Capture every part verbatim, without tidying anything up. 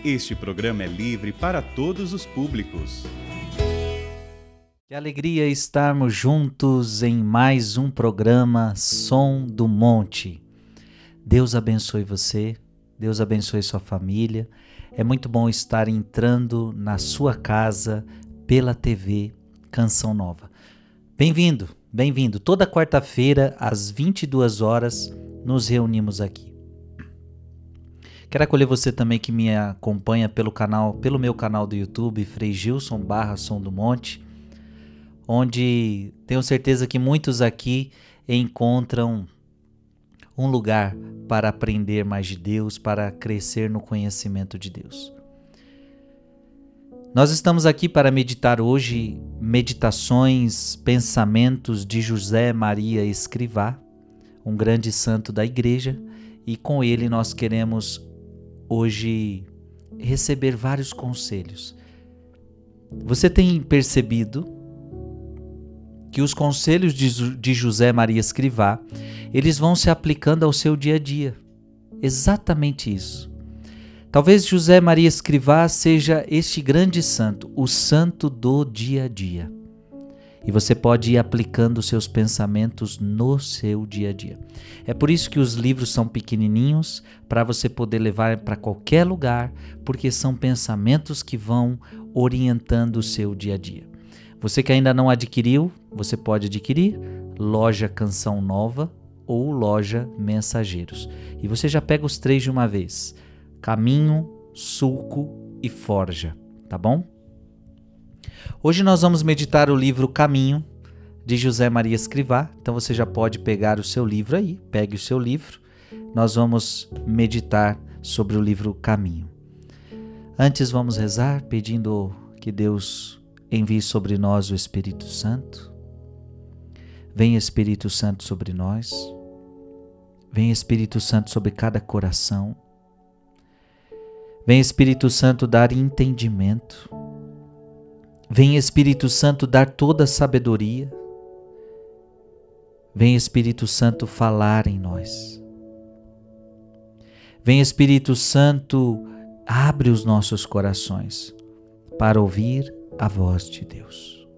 Este programa é livre para todos os públicos. Que alegria estarmos juntos em mais um programa Som do Monte. Deus abençoe você, Deus abençoe sua família. É muito bom estar entrando na sua casa pela T V Canção Nova. Bem-vindo, bem-vindo. Toda quarta-feira, às vinte e duas horas, nos reunimos aqui. Quero acolher você também que me acompanha pelo canal, pelo meu canal do YouTube, Frei Gilson barra Som do Monte, onde tenho certeza que muitos aqui encontram um lugar para aprender mais de Deus, para crescer no conhecimento de Deus. Nós estamos aqui para meditar hoje meditações, pensamentos de José Maria Escrivá, um grande santo da igreja, e com ele nós queremos hoje receber vários conselhos. Você tem percebido que os conselhos de, de José Maria Escrivá, eles vão se aplicando ao seu dia a dia. Exatamente isso. Talvez José Maria Escrivá seja este grande santo, o santo do dia a dia. E você pode ir aplicando os seus pensamentos no seu dia a dia. É por isso que os livros são pequenininhos, para você poder levar para qualquer lugar, porque são pensamentos que vão orientando o seu dia a dia. Você que ainda não adquiriu, você pode adquirir Loja Canção Nova ou Loja Mensageiros. E você já pega os três de uma vez: Caminho, Sulco e Forja, tá bom? Hoje nós vamos meditar o livro Caminho, de José Maria Escrivá. Então você já pode pegar o seu livro aí, pegue o seu livro. Nós vamos meditar sobre o livro Caminho. Antes vamos rezar pedindo que Deus envie sobre nós o Espírito Santo. Vem Espírito Santo sobre nós. Vem Espírito Santo sobre cada coração. Vem Espírito Santo dar entendimento. Vem Espírito Santo dar toda a sabedoria. Vem Espírito Santo falar em nós. Vem Espírito Santo, abre os nossos corações para ouvir a voz de Deus.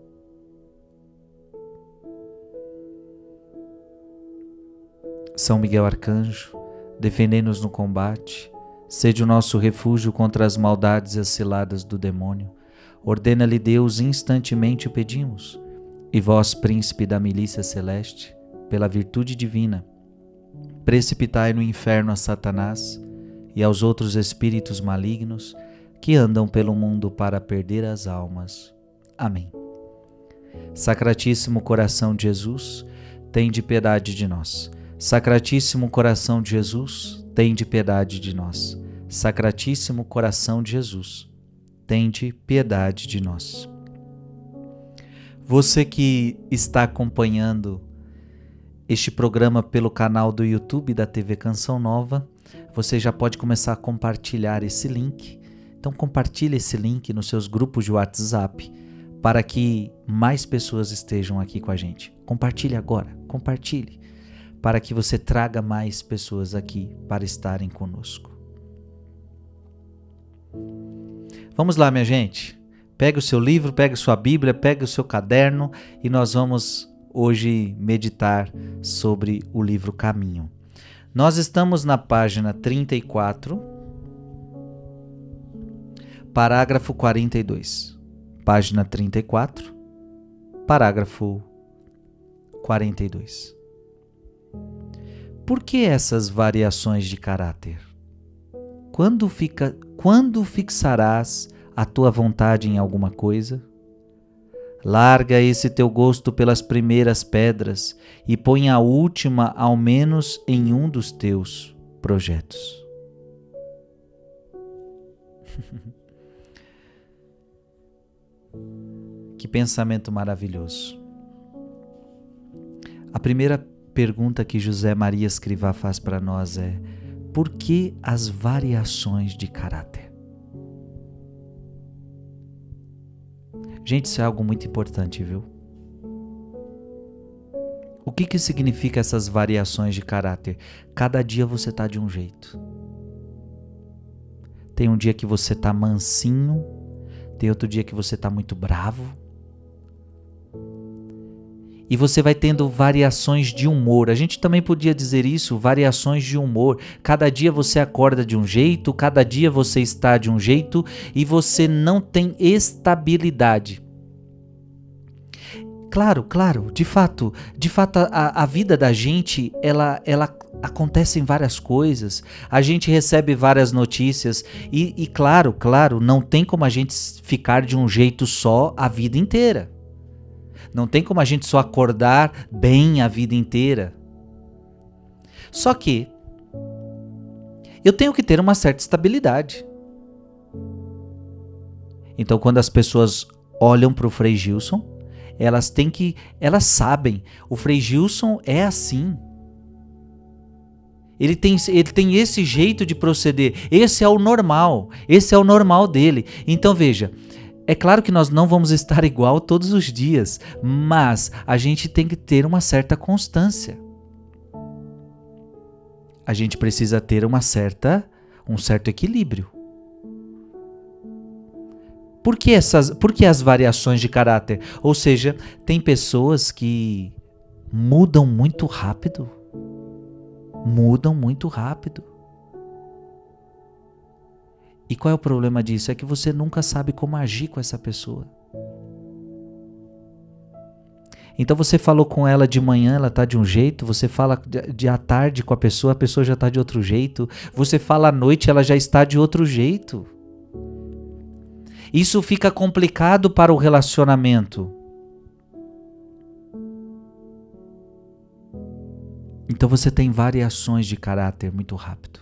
São Miguel Arcanjo, defendei-nos no combate, sede o nosso refúgio contra as maldades e as ciladas do demônio. Ordena-lhe Deus, instantemente o pedimos. E vós, príncipe da milícia celeste, pela virtude divina, precipitai no inferno a Satanás e aos outros espíritos malignos que andam pelo mundo para perder as almas. Amém. Sacratíssimo coração de Jesus, tende piedade de nós. Sacratíssimo coração de Jesus, tende piedade de nós. Sacratíssimo coração de Jesus, tende piedade de nós. Você que está acompanhando este programa pelo canal do YouTube da T V Canção Nova, você já pode começar a compartilhar esse link. Então compartilhe esse link nos seus grupos de WhatsApp para que mais pessoas estejam aqui com a gente. Compartilhe agora, compartilhe, para que você traga mais pessoas aqui para estarem conosco. Vamos lá, minha gente. Pega o seu livro, pega sua Bíblia, pega o seu caderno e nós vamos hoje meditar sobre o livro Caminho. Nós estamos na página trinta e quatro, parágrafo quarenta e dois. Página trinta e quatro, parágrafo quarenta e dois. Por que essas variações de caráter? Quando, fica, quando fixarás a tua vontade em alguma coisa? Larga esse teu gosto pelas primeiras pedras e põe a última ao menos em um dos teus projetos. Que pensamento maravilhoso. A primeira pergunta que José Maria Escrivá faz para nós é: por que as variações de caráter? Gente, isso é algo muito importante, viu? O que que significa essas variações de caráter? Cada dia você está de um jeito. Tem um dia que você tá mansinho, tem outro dia que você tá muito bravo. E você vai tendo variações de humor. A gente também podia dizer isso, variações de humor. Cada dia você acorda de um jeito, cada dia você está de um jeito e você não tem estabilidade. Claro, claro, de fato, de fato a, a vida da gente, ela, ela acontece em várias coisas, a gente recebe várias notícias e, e claro, claro, não tem como a gente ficar de um jeito só a vida inteira. Não tem como a gente só acordar bem a vida inteira. Só que eu tenho que ter uma certa estabilidade. Então, quando as pessoas olham para o Frei Gilson, elas têm que, elas sabem, o Frei Gilson é assim. Ele tem, ele tem esse jeito de proceder. Esse é o normal. Esse é o normal dele. Então, veja. É claro que nós não vamos estar igual todos os dias, mas a gente tem que ter uma certa constância. A gente precisa ter uma certa, um certo equilíbrio. Por que essas, por que as variações de caráter? Ou seja, tem pessoas que mudam muito rápido. Mudam muito rápido. E qual é o problema disso? É que você nunca sabe como agir com essa pessoa. Então você falou com ela de manhã, ela está de um jeito, você fala de, de à tarde com a pessoa, a pessoa já está de outro jeito, você fala à noite, ela já está de outro jeito. Isso fica complicado para o relacionamento. Então você tem variações de caráter muito rápido.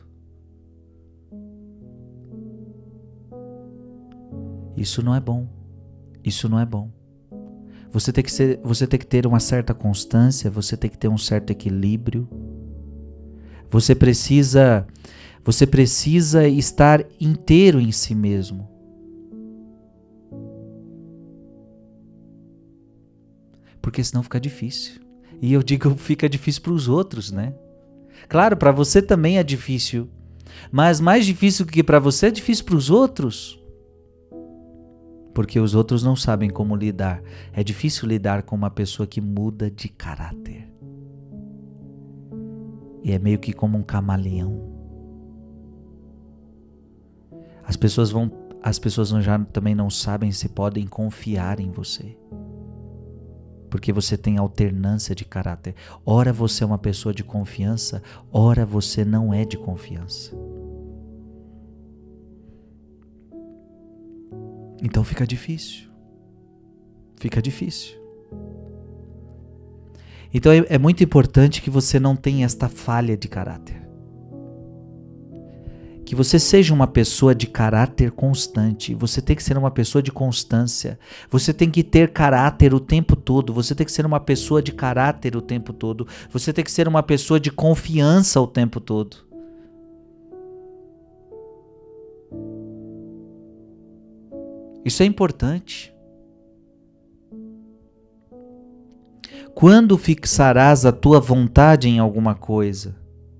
Isso não é bom. Isso não é bom. Você tem que ser, você tem que ter uma certa constância, você tem que ter um certo equilíbrio. Você precisa, você precisa estar inteiro em si mesmo. Porque senão fica difícil. E eu digo, fica difícil para os outros, né? Claro, para você também é difícil. Mas mais difícil que para você é difícil para os outros. Porque os outros não sabem como lidar. É difícil lidar com uma pessoa que muda de caráter. E é meio que como um camaleão. As pessoas vão, as pessoas já também não sabem se podem confiar em você. Porque você tem alternância de caráter. Ora você é uma pessoa de confiança, ora você não é de confiança. Então fica difícil. Fica difícil. Então é, é muito importante que você não tenha esta falha de caráter. Que você seja uma pessoa de caráter constante. Você tem que ser uma pessoa de constância. Você tem que ter caráter o tempo todo. Você tem que ser uma pessoa de caráter o tempo todo. Você tem que ser uma pessoa de confiança o tempo todo. Isso é importante. Quando fixarás a tua vontade em alguma coisa?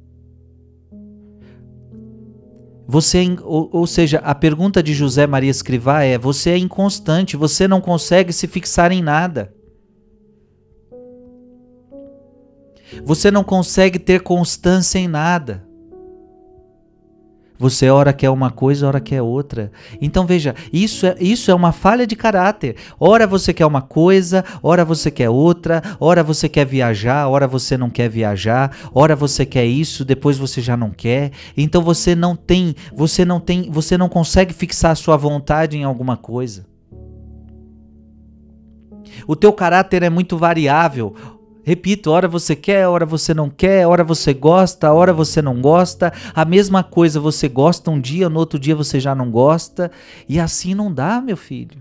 Você, ou, ou seja, a pergunta de José Maria Escrivá é: você é inconstante, você não consegue se fixar em nada. Você não consegue ter constância em nada. Você ora quer uma coisa, ora quer outra. Então veja, isso é, isso é uma falha de caráter. Ora você quer uma coisa, ora você quer outra, ora você quer viajar, ora você não quer viajar, ora você quer isso, depois você já não quer. Então você não tem, você não tem, você não consegue fixar a sua vontade em alguma coisa. O teu caráter é muito variável. Repito, ora você quer, ora você não quer, ora você gosta, ora você não gosta. A mesma coisa você gosta um dia, no outro dia você já não gosta. E assim não dá, meu filho.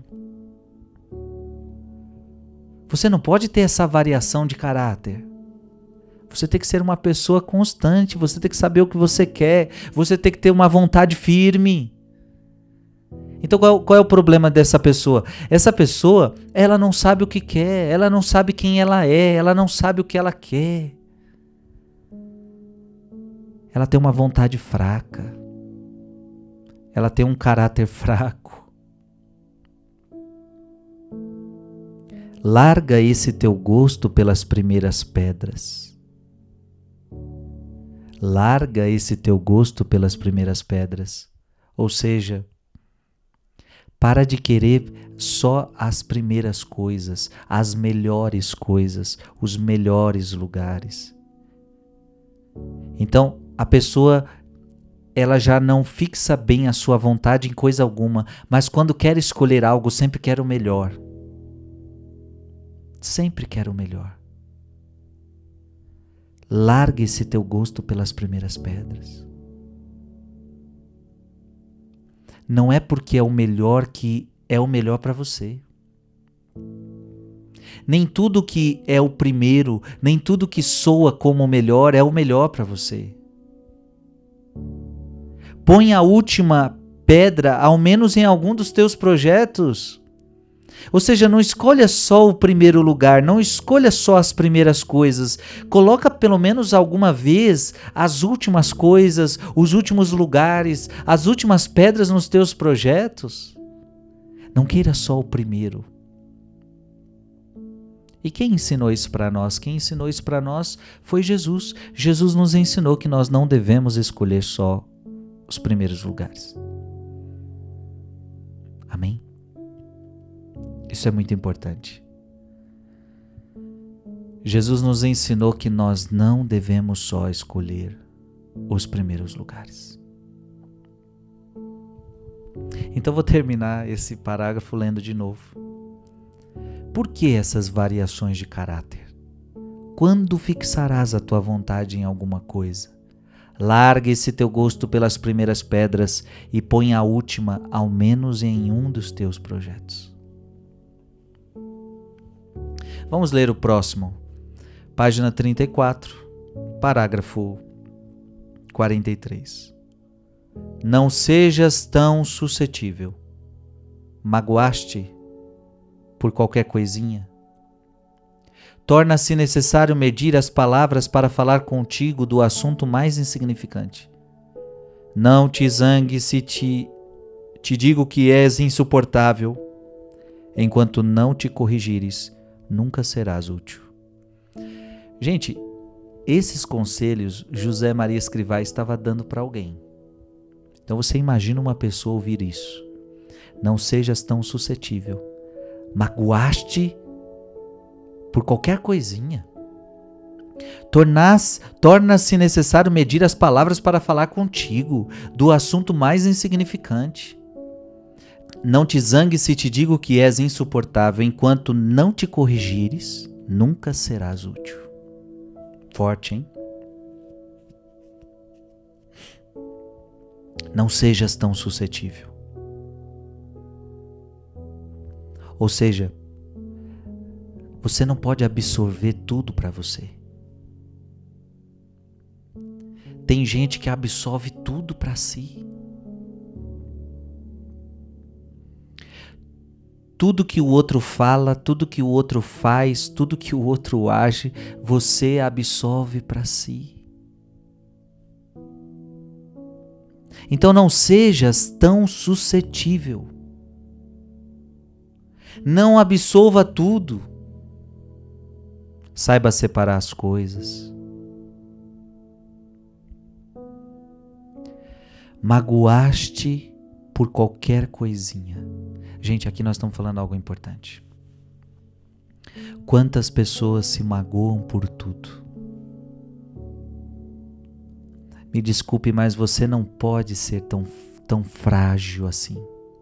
Você não pode ter essa variação de caráter. Você tem que ser uma pessoa constante, você tem que saber o que você quer, você tem que ter uma vontade firme. Então qual, qual é o problema dessa pessoa? Essa pessoa, ela não sabe o que quer, ela não sabe quem ela é, ela não sabe o que ela quer. Ela tem uma vontade fraca. ela tem um caráter fraco. Larga esse teu gosto pelas primeiras pedras. Larga esse teu gosto pelas primeiras pedras. Ou seja, para de querer só as primeiras coisas, as melhores coisas, os melhores lugares. Então, a pessoa, ela já não fixa bem a sua vontade em coisa alguma, mas quando quer escolher algo, sempre quer o melhor. Sempre quer o melhor. Larga esse teu gosto pelas primeiras pedras. Não é porque é o melhor que é o melhor para você. Nem tudo que é o primeiro, nem tudo que soa como o melhor é o melhor para você. Põe a última pedra, ao menos em algum dos teus projetos. Ou seja, não escolha só o primeiro lugar, não escolha só as primeiras coisas. Coloca pelo menos alguma vez as últimas coisas, os últimos lugares, as últimas pedras nos teus projetos. Não queira só o primeiro. E quem ensinou isso para nós? Quem ensinou isso para nós foi Jesus. Jesus nos ensinou que nós não devemos escolher só os primeiros lugares. Amém? Isso é muito importante. Jesus nos ensinou que nós não devemos só escolher os primeiros lugares. Então vou terminar esse parágrafo lendo de novo. Por que essas variações de caráter? Quando fixarás a tua vontade em alguma coisa? Larga esse teu gosto pelas primeiras pedras e põe a última, ao menos em um dos teus projetos. Vamos ler o próximo. Página trinta e quatro, parágrafo quarenta e três. Não sejas tão suscetível. Magoaste por qualquer coisinha? Torna-se necessário medir as palavras para falar contigo do assunto mais insignificante. Não te zangues se te, te digo que és insuportável. Enquanto não te corrigires, nunca serás útil. Gente, esses conselhos José Maria Escrivá estava dando para alguém. Então você imagina uma pessoa ouvir isso. Não sejas tão suscetível. Magoaste por qualquer coisinha. Tornas, torna-se necessário medir as palavras para falar contigo do assunto mais insignificante. Não te zangues se te digo que és insuportável. Enquanto não te corrigires, nunca serás útil. Forte, hein? Não sejas tão suscetível. Ou seja, você não pode absorver tudo para você. Tem gente que absorve tudo para si. Tudo que o outro fala, tudo que o outro faz, tudo que o outro age, você absorve para si. Então não sejas tão suscetível. Não absorva tudo. Saiba separar as coisas. Magoaste por qualquer coisinha. Gente, aqui nós estamos falando algo importante. Quantas pessoas se magoam por tudo? Me desculpe, mas você não pode ser tão, tão frágil assim.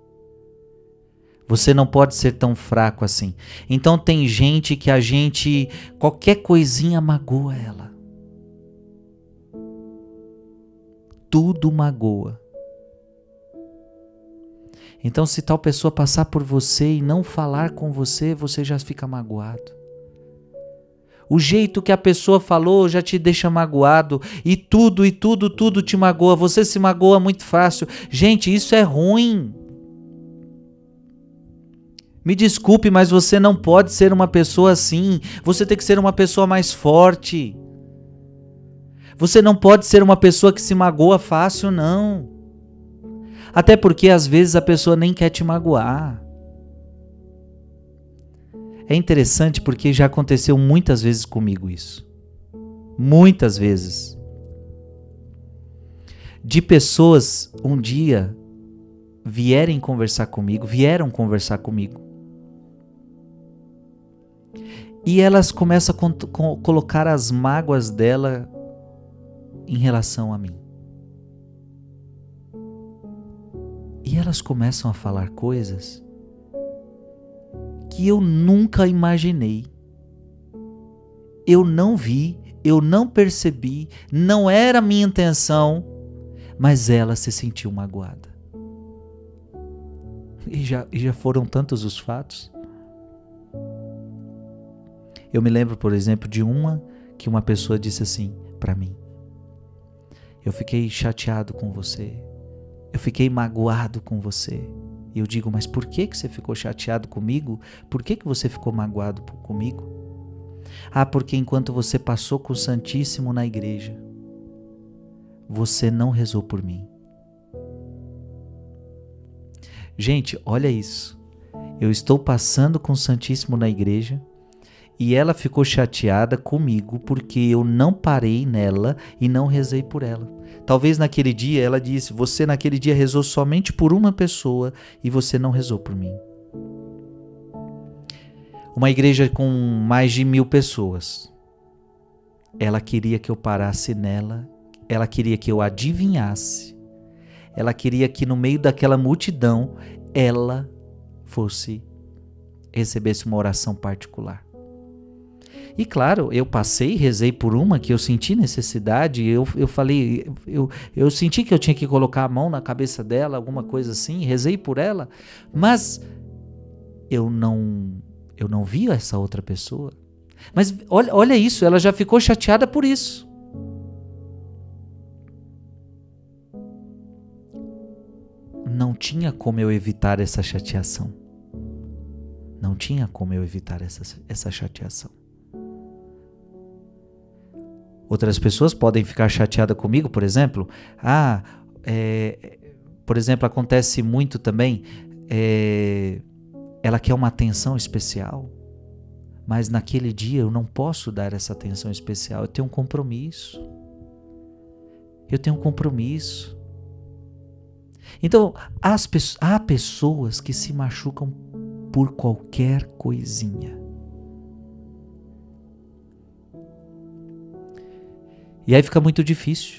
Você não pode ser tão fraco assim. Então tem gente que a gente, qualquer coisinha magoa ela. Tudo magoa. Então se tal pessoa passar por você e não falar com você, você já fica magoado. O jeito que a pessoa falou já te deixa magoado. E tudo, e tudo, tudo te magoa. Você se magoa muito fácil. Gente, isso é ruim. Me desculpe, mas você não pode ser uma pessoa assim. Você tem que ser uma pessoa mais forte. Você não pode ser uma pessoa que se magoa fácil, não. Até porque às vezes a pessoa nem quer te magoar. É interessante porque já aconteceu muitas vezes comigo isso. Muitas vezes. De pessoas um dia vierem conversar comigo, vieram conversar comigo. E elas começam a con- con- colocar as mágoas dela em relação a mim. E elas começam a falar coisas que eu nunca imaginei. Eu não vi, eu não percebi, não era minha intenção, mas ela se sentiu magoada. E já, e já foram tantos os fatos. Eu me lembro, por exemplo, de uma que uma pessoa disse assim para mim: eu fiquei chateado com você, eu fiquei magoado com você. E eu digo: mas por que que você ficou chateado comigo? Por que que você ficou magoado comigo? Ah, porque enquanto você passou com o Santíssimo na igreja, você não rezou por mim. Gente, olha isso. Eu estou passando com o Santíssimo na igreja e ela ficou chateada comigo porque eu não parei nela e não rezei por ela. Talvez naquele dia ela disse: você naquele dia rezou somente por uma pessoa e você não rezou por mim. Uma igreja com mais de mil pessoas. Ela queria que eu parasse nela, ela queria que eu adivinhasse, ela queria que no meio daquela multidão ela fosse, recebesse uma oração particular. E claro, eu passei, rezei por uma que eu senti necessidade, eu, eu falei, eu, eu senti que eu tinha que colocar a mão na cabeça dela, alguma coisa assim, rezei por ela, mas eu não, eu não vi essa outra pessoa. Mas olha, olha isso, ela já ficou chateada por isso. Não tinha como eu evitar essa chateação. Não tinha como eu evitar essa, essa chateação. Outras pessoas podem ficar chateadas comigo, por exemplo. Ah, é, por exemplo, acontece muito também, é, ela quer uma atenção especial, mas naquele dia eu não posso dar essa atenção especial. Eu tenho um compromisso. Eu tenho um compromisso. Então, as, há pessoas que se machucam por qualquer coisinha. E aí fica muito difícil.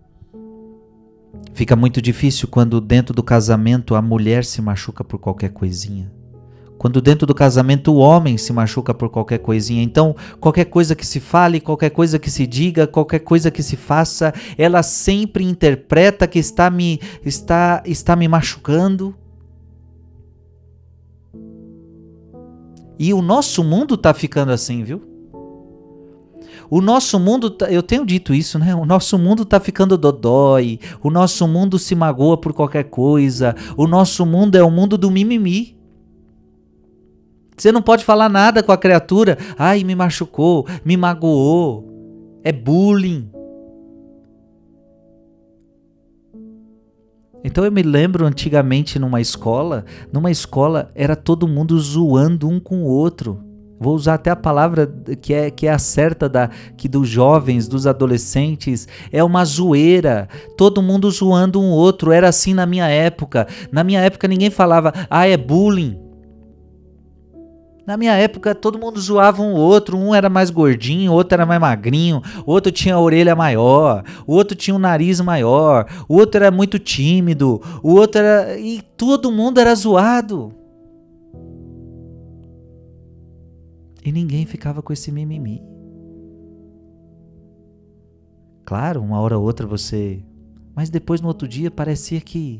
Fica muito difícil quando dentro do casamento a mulher se machuca por qualquer coisinha. Quando dentro do casamento o homem se machuca por qualquer coisinha. Então, qualquer coisa que se fale, qualquer coisa que se diga, qualquer coisa que se faça, ela sempre interpreta que está me, está, está me machucando. E o nosso mundo está ficando assim, viu? O nosso mundo, tá, eu tenho dito isso, né? O nosso mundo está ficando dodói, o nosso mundo se magoa por qualquer coisa, o nosso mundo é o mundo do mimimi. Você não pode falar nada com a criatura. Ai, me machucou, me magoou. É bullying. Então eu me lembro antigamente numa escola, numa escola era todo mundo zoando um com o outro. Vou usar até a palavra que é, que é a certa da, que dos jovens, dos adolescentes, é uma zoeira, todo mundo zoando um outro, era assim na minha época. Na minha época ninguém falava, ah, é bullying. Na minha época todo mundo zoava um outro, um era mais gordinho, o outro era mais magrinho, o outro tinha a orelha maior, o outro tinha o nariz maior, o outro era muito tímido, o outro era... e todo mundo era zoado. E ninguém ficava com esse mimimi. Claro, uma hora ou outra você... Mas depois no outro dia parecia que...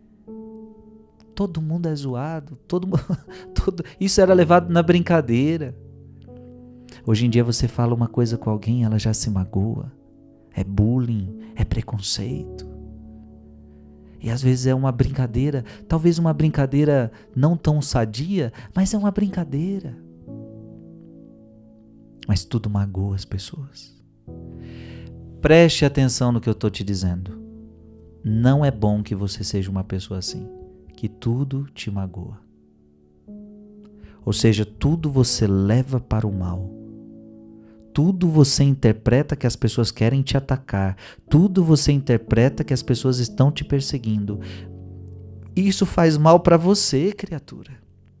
todo mundo é zoado. Todo... todo... Isso era levado na brincadeira. Hoje em dia você fala uma coisa com alguém, ela já se magoa. É bullying, é preconceito. E às vezes é uma brincadeira, talvez uma brincadeira não tão sadia, mas é uma brincadeira. Mas tudo magoa as pessoas. Preste atenção no que eu estou te dizendo. não é bom que você seja uma pessoa assim, que tudo te magoa. Ou seja, tudo você leva para o mal. Tudo você interpreta que as pessoas querem te atacar. Tudo você interpreta que as pessoas estão te perseguindo. Isso faz mal para você, criatura.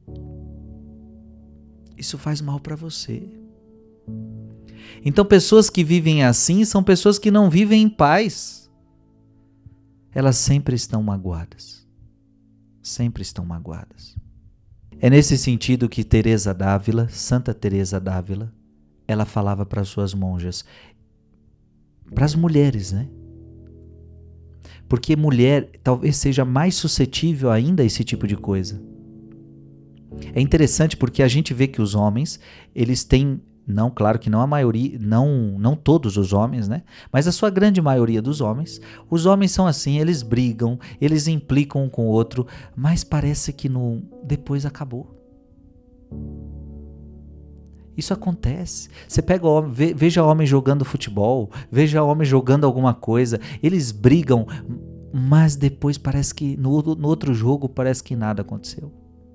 Isso faz mal para você. Então, pessoas que vivem assim são pessoas que não vivem em paz. Elas sempre estão magoadas. Sempre estão magoadas. É nesse sentido que Teresa d'Ávila, Santa Teresa d'Ávila, ela falava para as suas monjas, para as mulheres, né? Porque mulher talvez seja mais suscetível ainda a esse tipo de coisa. É interessante porque a gente vê que os homens, eles têm, não, claro que não a maioria, não, não todos os homens, né? Mas a sua grande maioria dos homens, os homens são assim, eles brigam, eles implicam um com o outro, mas parece que no, depois acabou. Isso acontece. Você pega homem, veja homem jogando futebol, veja homem jogando alguma coisa, eles brigam, mas depois parece que no, no outro jogo parece que nada aconteceu.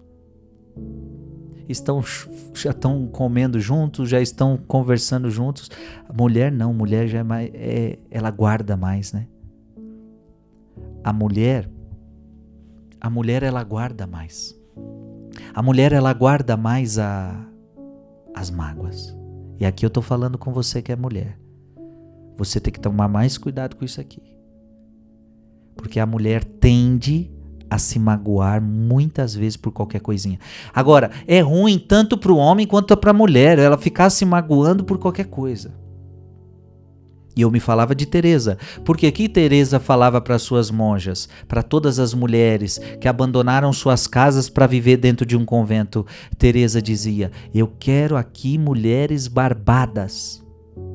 Estão, já estão comendo juntos, já estão conversando juntos. A mulher não, a mulher já é mais, é, ela guarda mais, né? A mulher, a mulher ela guarda mais. A mulher ela guarda mais a as mágoas. E aqui eu estou falando com você que é mulher. Você tem que tomar mais cuidado com isso aqui. Porque a mulher tende a se magoar muitas vezes por qualquer coisinha. Agora, é ruim tanto para o homem quanto para a mulher, ela ficar se magoando por qualquer coisa. E eu me falava de Teresa, porque aqui Teresa falava para suas monjas, para todas as mulheres que abandonaram suas casas para viver dentro de um convento. Teresa dizia: eu quero aqui mulheres barbadas.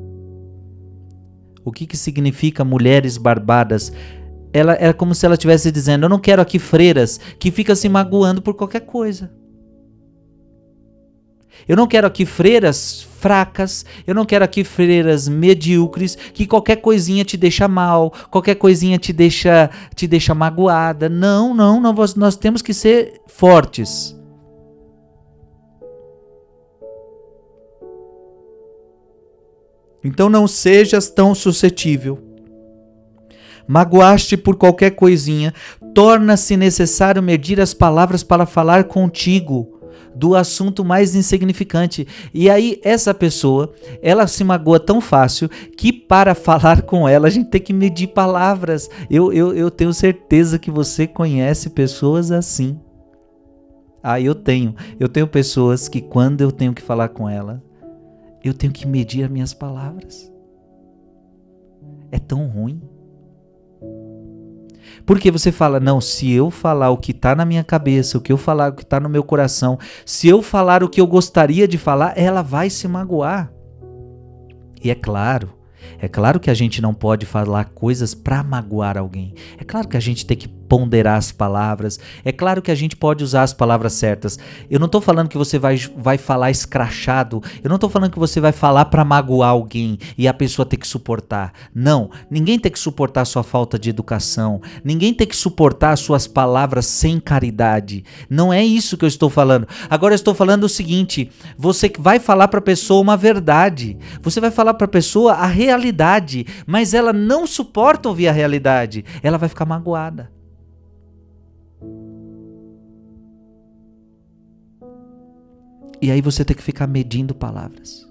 O que que significa mulheres barbadas? Ela era como se ela estivesse dizendo: eu não quero aqui freiras que ficam se magoando por qualquer coisa. Eu não quero aqui freiras fracas, eu não quero aqui freiras medíocres, que qualquer coisinha te deixa mal, qualquer coisinha te deixa, te deixa magoada. Não, não, não, nós temos que ser fortes. Então não sejas tão suscetível. Magoaste por qualquer coisinha, torna-se necessário medir as palavras para falar contigo do assunto mais insignificante. E aí essa pessoa, ela se magoa tão fácil que para falar com ela a gente tem que medir palavras. Eu, eu, eu tenho certeza que você conhece pessoas assim. Ah, eu tenho. Eu tenho pessoas que quando eu tenho que falar com ela, eu tenho que medir as minhas palavras. É tão ruim. Porque você fala, não, se eu falar o que está na minha cabeça, o que eu falar o que está no meu coração, se eu falar o que eu gostaria de falar, ela vai se magoar. E é claro, é claro que a gente não pode falar coisas para magoar alguém. É claro que a gente tem que ponderar as palavras. É claro que a gente pode usar as palavras certas. Eu não estou falando que você vai, vai falar escrachado. Eu não estou falando que você vai falar para magoar alguém e a pessoa ter que suportar. Não, ninguém tem que suportar a sua falta de educação. Ninguém tem que suportar as suas palavras sem caridade. Não é isso que eu estou falando. Agora eu estou falando o seguinte, você vai falar para a pessoa uma verdade. Você vai falar para a pessoa a realidade, mas ela não suporta ouvir a realidade. Ela vai ficar magoada. E aí você tem que ficar medindo palavras.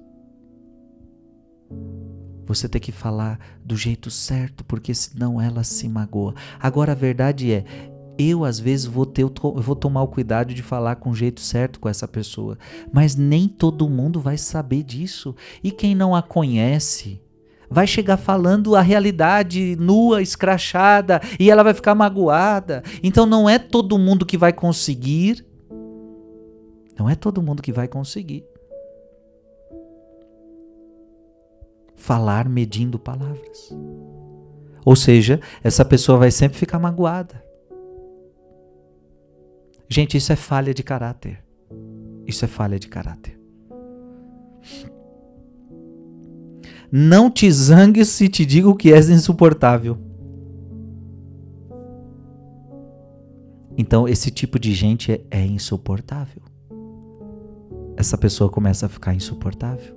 Você tem que falar do jeito certo, porque senão ela se magoa. Agora a verdade é, eu às vezes vou, ter, eu vou tomar o cuidado de falar com o jeito certo com essa pessoa. Mas nem todo mundo vai saber disso. E quem não a conhece vai chegar falando a realidade nua, escrachada, e ela vai ficar magoada. Então não é todo mundo que vai conseguir. Não é todo mundo que vai conseguir falar medindo palavras. Ou seja, essa pessoa vai sempre ficar magoada. Gente, isso é falha de caráter. Isso é falha de caráter. Não te zangues se te digo que és insuportável. Então esse tipo de gente é, é insuportável. Essa pessoa começa a ficar insuportável.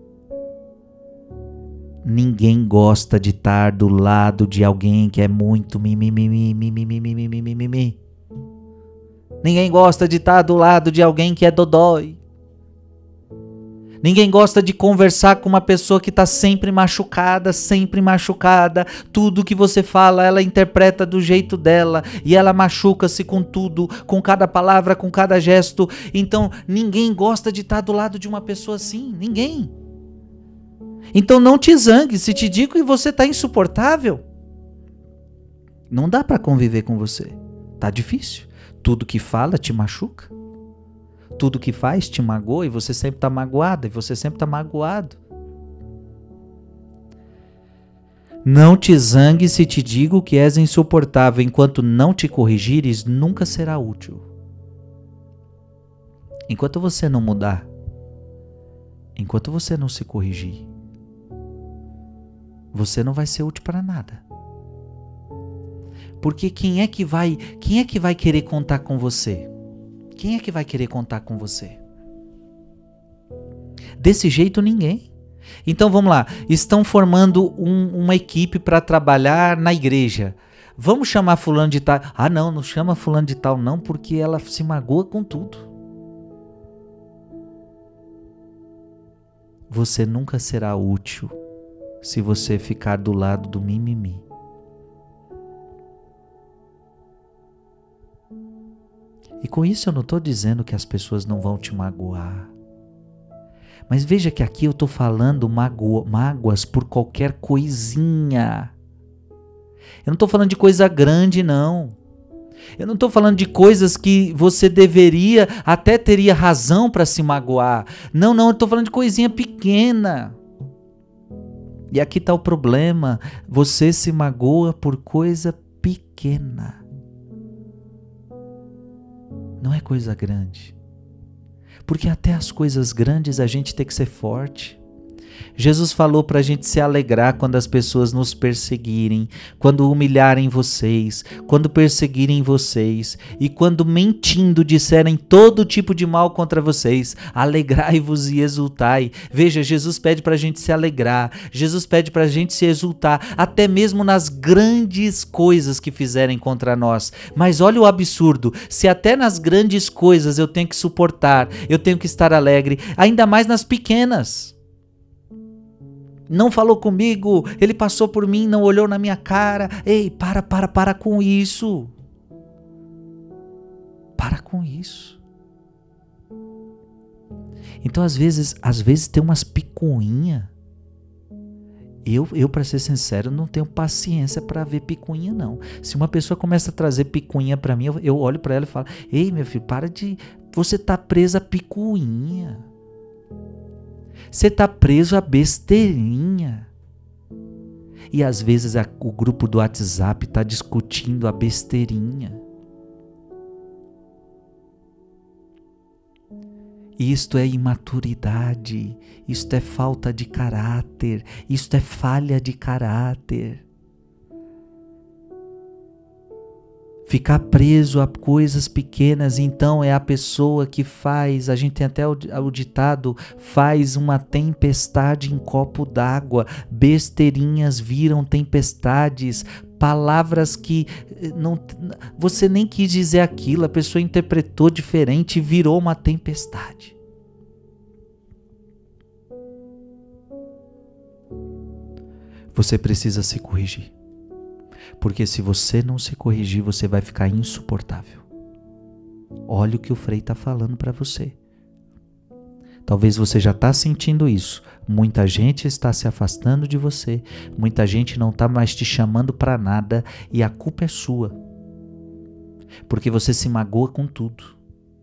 Ninguém gosta de estar do lado de alguém que é muito mimimi, mimimi, mimimi, mimimi. Ninguém gosta de estar do lado de alguém que é dodói. Ninguém gosta de conversar com uma pessoa que está sempre machucada, sempre machucada. Tudo que você fala, ela interpreta do jeito dela e ela machuca-se com tudo, com cada palavra, com cada gesto. Então, ninguém gosta de estar do lado de uma pessoa assim, ninguém. Então, não te zangue se te digo que você está insuportável. Não dá para conviver com você, tá difícil. Tudo que fala te machuca. Tudo que faz te magoa e você sempre está magoada e você sempre está magoado. Não te zangue se te digo que és insuportável. Enquanto não te corrigires, nunca será útil. Enquanto você não mudar, enquanto você não se corrigir, você não vai ser útil para nada. Porque quem é que vai, quem é que vai querer contar com você? Quem é que vai querer contar com você? Desse jeito, ninguém. Então vamos lá, estão formando um, uma equipe para trabalhar na igreja. Vamos chamar fulano de tal. Ah não, não chama fulano de tal não, porque ela se magoa com tudo. Você nunca será útil se você ficar do lado do mimimi. E com isso eu não estou dizendo que as pessoas não vão te magoar. Mas veja que aqui eu estou falando mago- mágoas por qualquer coisinha. Eu não estou falando de coisa grande, não. Eu não estou falando de coisas que você deveria, até teria razão para se magoar. Não, não, eu estou falando de coisinha pequena. E aqui está o problema. Você se magoa por coisa pequena. Não é coisa grande. Porque até as coisas grandes a gente tem que ser forte. Jesus falou para a gente se alegrar quando as pessoas nos perseguirem, quando humilharem vocês, quando perseguirem vocês e quando mentindo disserem todo tipo de mal contra vocês. Alegrai-vos e exultai. Veja, Jesus pede para a gente se alegrar, Jesus pede para a gente se exultar, até mesmo nas grandes coisas que fizerem contra nós. Mas olha o absurdo, se até nas grandes coisas eu tenho que suportar, eu tenho que estar alegre, ainda mais nas pequenas. Não falou comigo, ele passou por mim, não olhou na minha cara. Ei, para, para, para com isso. Para com isso. Então, às vezes, às vezes tem umas picuinhas. Eu, eu para ser sincero, não tenho paciência para ver picuinha, não. Se uma pessoa começa a trazer picuinha para mim, eu, eu olho para ela e falo: ei, meu filho, para de... Você tá presa a picuinha. Você está preso a besteirinha. E às vezes a, o grupo do WhatsApp está discutindo a besteirinha. Isto é imaturidade, isto é falta de caráter, isto é falha de caráter. Ficar preso a coisas pequenas, então é a pessoa que faz, a gente tem até o, o ditado, faz uma tempestade em copo d'água, besteirinhas viram tempestades, palavras que não, você nem quis dizer aquilo, a pessoa interpretou diferente e virou uma tempestade. Você precisa se corrigir. Porque se você não se corrigir, você vai ficar insuportável. Olha o que o Frei está falando para você. Talvez você já está sentindo isso. Muita gente está se afastando de você. Muita gente não está mais te chamando para nada. E a culpa é sua. Porque você se magoa com tudo.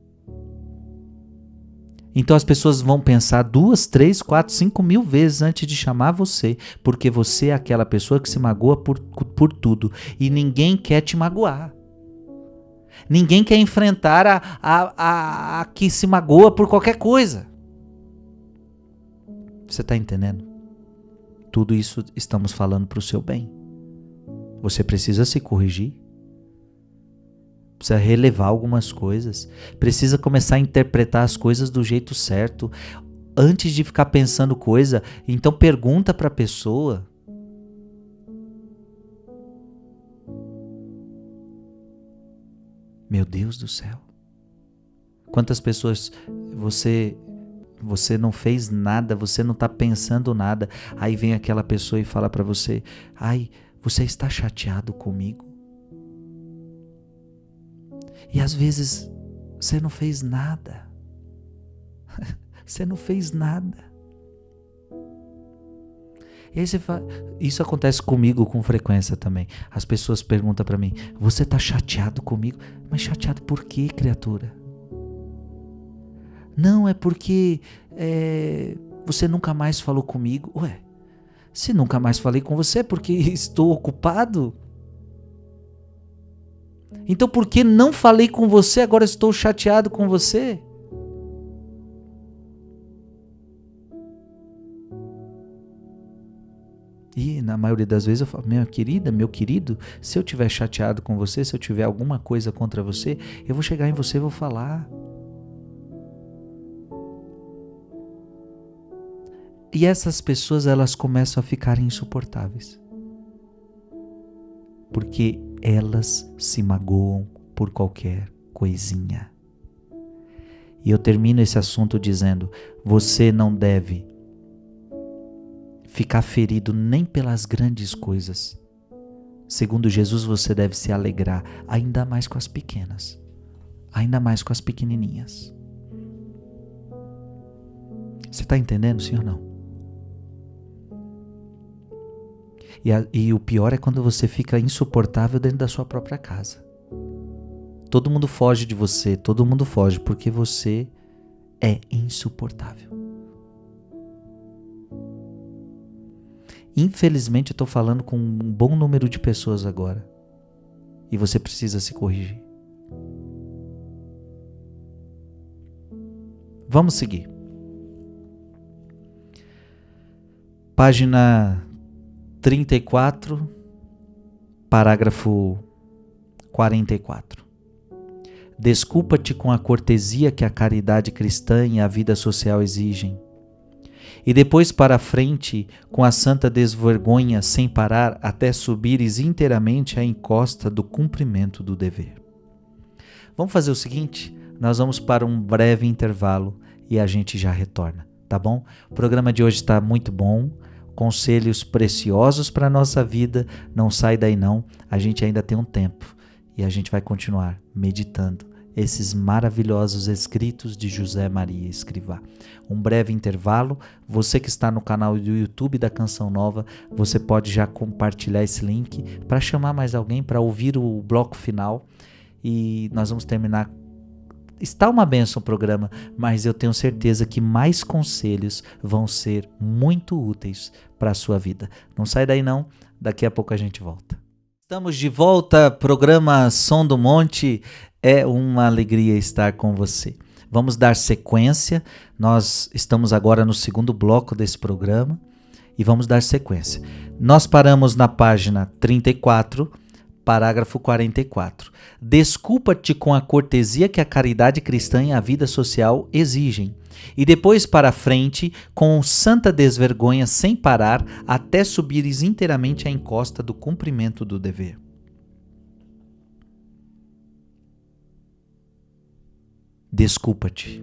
Então as pessoas vão pensar duas, três, quatro, cinco mil vezes antes de chamar você, porque você é aquela pessoa que se magoa por, por tudo e ninguém quer te magoar. Ninguém quer enfrentar a, a, a, a que se magoa por qualquer coisa. Você está entendendo? Tudo isso estamos falando para o seu bem. Você precisa se corrigir. precisa relevar algumas coisas, precisa começar a interpretar as coisas do jeito certo, antes de ficar pensando coisa. Então pergunta para a pessoa. Meu Deus do céu. Quantas pessoas você você não fez nada, você não está pensando nada, aí vem aquela pessoa e fala para você: ai, você está chateado comigo? E às vezes você não fez nada. Você não fez nada. E aí você fala, isso acontece comigo com frequência também. As pessoas perguntam para mim: você está chateado comigo? Mas chateado por quê, criatura? Não, é porque é, você nunca mais falou comigo. Ué, se nunca mais falei com você é porque estou ocupado? Então por que não falei com você, agora estou chateado com você? E na maioria das vezes eu falo: minha querida, meu querido, se eu estiver chateado com você, se eu tiver alguma coisa contra você, eu vou chegar em você e vou falar. E essas pessoas, elas começam a ficar insuportáveis. Porque elas se magoam por qualquer coisinha. E eu termino esse assunto dizendo: você não deve ficar ferido nem pelas grandes coisas. Segundo Jesus, você deve se alegrar ainda mais com as pequenas, ainda mais com as pequenininhas. Você está entendendo, sim ou não? E, a, e o pior é quando você fica insuportável dentro da sua própria casa. Todo mundo foge de você, todo mundo foge porque você é insuportável. Infelizmente eu estou falando com um bom número de pessoas agora. E você precisa se corrigir. Vamos seguir. Página trinta e quatro, parágrafo quarenta e quatro. Desculpa-te com a cortesia que a caridade cristã e a vida social exigem. E depois para a frente, com a santa desvergonha, sem parar, até subires inteiramente a encosta do cumprimento do dever. Vamos fazer o seguinte, nós vamos para um breve intervalo e a gente já retorna, tá bom? O programa de hoje está muito bom, conselhos preciosos para a nossa vida, não sai daí não, a gente ainda tem um tempo e a gente vai continuar meditando esses maravilhosos escritos de José Maria Escrivá. Um breve intervalo, você que está no canal do YouTube da Canção Nova, você pode já compartilhar esse link para chamar mais alguém para ouvir o bloco final e nós vamos terminar. Está uma bênção o programa, mas eu tenho certeza que mais conselhos vão ser muito úteis para a sua vida. Não sai daí não, daqui a pouco a gente volta. Estamos de volta, programa Som do Monte. É uma alegria estar com você. Vamos dar sequência. Nós estamos agora no segundo bloco desse programa e vamos dar sequência. Nós paramos na página trinta e quatro, parágrafo quarenta e quatro. Desculpa-te com a cortesia que a caridade cristã e a vida social exigem. E depois para frente, com santa desvergonha, sem parar, até subires inteiramente a encosta do cumprimento do dever. Desculpa-te.